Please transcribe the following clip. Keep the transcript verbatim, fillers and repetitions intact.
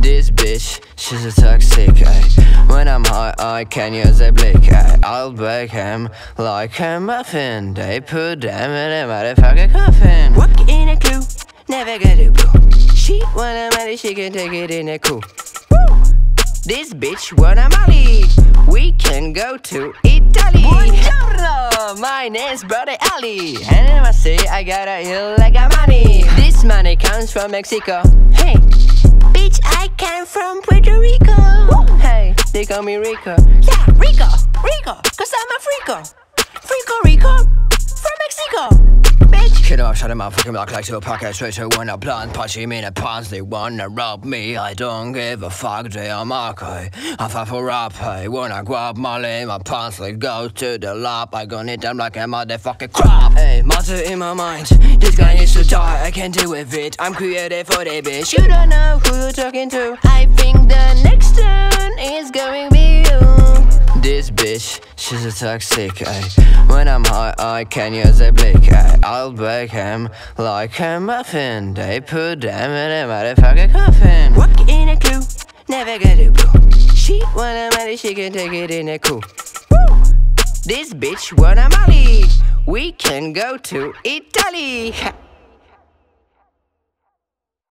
This bitch, she's a toxic, ay. When I'm high, I can use a blick, ay. I'll bake him like a muffin. They put them in a motherfucking coffin. Walk in a clue, never get a blue. She wanna marry, she can take it in a cool. Woo! This bitch wanna marry. We can go to Italy. Buongiorno, my name's Brother Ali, and in my city I got a hill like a money. This money comes from Mexico. Hey, bitch, I came from Puerto Rico. Woo. Hey, they call me Rico. Yeah, Rico, Rico, cause I'm a Frico. Frico, Rico, from Mexico. Bitch. Kid up, shut him up, fucking block like to a pocket. Straight to one a blunt, punch him in the pants. They wanna rob me, I don't give a fuck, they are marky. I fight for rap, hey, wanna grab Molly in my pants. They go to the lab, I gon' hit them like a motherfucking crap. Hey, matter in my mind, this guy needs to die, I can't deal with it. I'm creative for that bitch. You don't know who you're talking to. I think the next turn is going to be you. This bitch, she's a toxic, ay. When I'm high, I can use a blick, ay. I'll bake him like a muffin. They put them in a motherfucking coffin. Walk in a clue, never get a blue. She wanna marry, she can take it in a cool. Woo! This bitch wanna marry. We can go to Italy.